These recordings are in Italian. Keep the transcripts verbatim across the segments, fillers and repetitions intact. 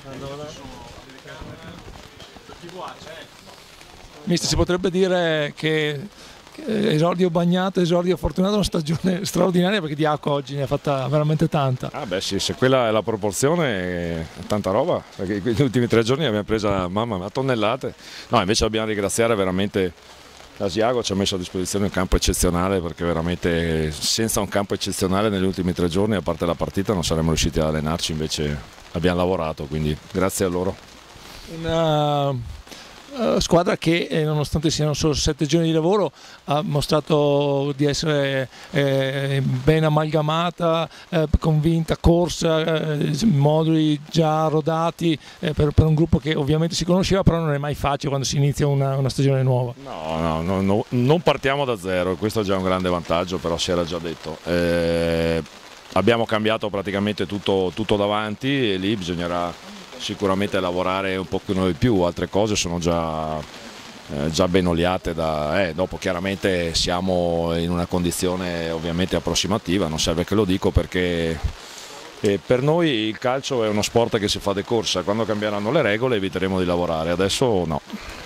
Mister, si potrebbe dire che esordio bagnato, esordio fortunato, una stagione straordinaria, perché di acqua oggi ne ha fatta veramente tanta. Ah beh sì, se quella è la proporzione è tanta roba, perché negli ultimi tre giorni abbiamo presa mamma a tonnellate. No, invece dobbiamo ringraziare veramente l'Asiago, ci ha messo a disposizione un campo eccezionale, perché veramente senza un campo eccezionale negli ultimi tre giorni, a parte la partita, non saremmo riusciti ad allenarci, invece abbiamo lavorato, quindi grazie a loro. Una squadra che eh, nonostante siano solo sette giorni di lavoro ha mostrato di essere eh, ben amalgamata, eh, convinta, corsa, eh, moduli già rodati, eh, per, per un gruppo che ovviamente si conosceva, però non è mai facile quando si inizia una, una stagione nuova. No, no, no, no, non partiamo da zero, questo è già un grande vantaggio, però si era già detto. Eh, abbiamo cambiato praticamente tutto, tutto davanti e lì bisognerà sicuramente lavorare un pochino di più, altre cose sono già, eh, già ben oliate, da, eh, dopo chiaramente siamo in una condizione ovviamente approssimativa, non serve che lo dico perché eh, per noi il calcio è uno sport che si fa di corsa, quando cambieranno le regole eviteremo di lavorare, adesso no.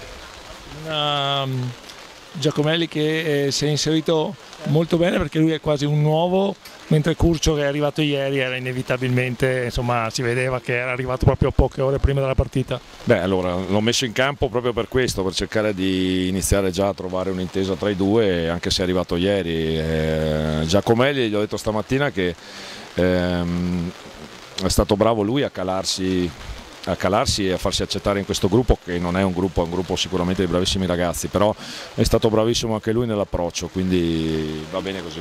Um, Giacomelli che eh, si è inserito molto bene perché lui è quasi un nuovo, mentre Curcio che è arrivato ieri era inevitabilmente, insomma si vedeva che era arrivato proprio poche ore prima della partita. Beh, allora l'ho messo in campo proprio per questo, per cercare di iniziare già a trovare un'intesa tra i due, anche se è arrivato ieri. Eh, Giacomelli gli ho detto stamattina che ehm, è stato bravo lui a calarsi a calarsi e a farsi accettare in questo gruppo, che non è un gruppo, è un gruppo sicuramente di bravissimi ragazzi, però è stato bravissimo anche lui nell'approccio, quindi va bene così.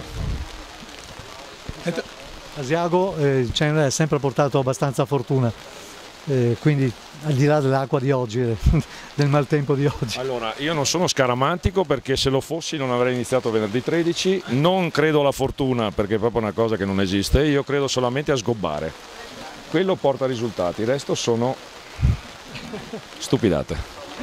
Asiago eh, ci ha sempre portato abbastanza fortuna, eh, quindi al di là dell'acqua di oggi, del maltempo di oggi. Allora, io non sono scaramantico, perché se lo fossi non avrei iniziato venerdì tredici, non credo alla fortuna perché è proprio una cosa che non esiste, io credo solamente a sgobbare. Quello porta risultati, il resto sono stupidate.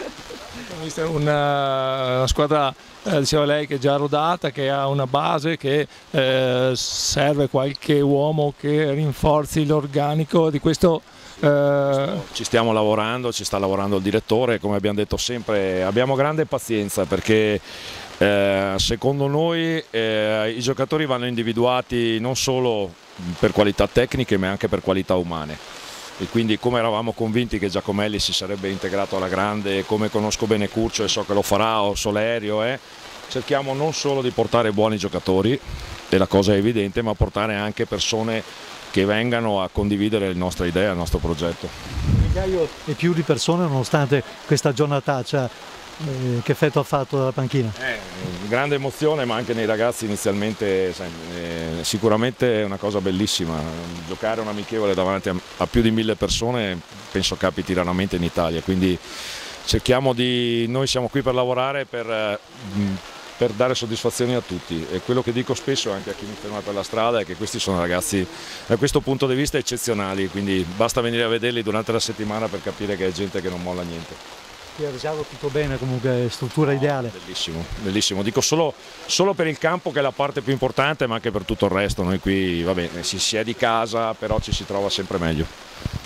Una, una squadra, eh, diceva lei, che è già rodata, che ha una base, che eh, serve qualche uomo che rinforzi l'organico di questo. Eh... Ci stiamo lavorando, ci sta lavorando il direttore, come abbiamo detto sempre abbiamo grande pazienza, perché eh, secondo noi eh, i giocatori vanno individuati non solo per qualità tecniche ma anche per qualità umane, e quindi come eravamo convinti che Giacomelli si sarebbe integrato alla grande, come conosco bene Curcio e so che lo farà, o Solerio, eh, cerchiamo non solo di portare buoni giocatori, e la cosa è evidente, ma portare anche persone che vengano a condividere le nostre idee, il nostro progetto. Migliaio e più di persone nonostante questa giornataccia, eh, che effetto ha fatto dalla panchina? Eh, grande emozione, ma anche nei ragazzi inizialmente, sai, eh, sicuramente è una cosa bellissima, giocare un amichevole davanti a, a più di mille persone penso capiti raramente in Italia, quindi cerchiamo di, noi siamo qui per lavorare, per, eh, per dare soddisfazioni a tutti, e quello che dico spesso anche a chi mi ferma per la strada è che questi sono ragazzi da questo punto di vista eccezionali, quindi basta venire a vederli durante la settimana per capire che è gente che non molla niente. Qui a Asiago tutto bene, comunque struttura ideale. Bellissimo, bellissimo, dico solo, solo per il campo che è la parte più importante, ma anche per tutto il resto, noi qui va bene, si, si è di casa, però ci si trova sempre meglio.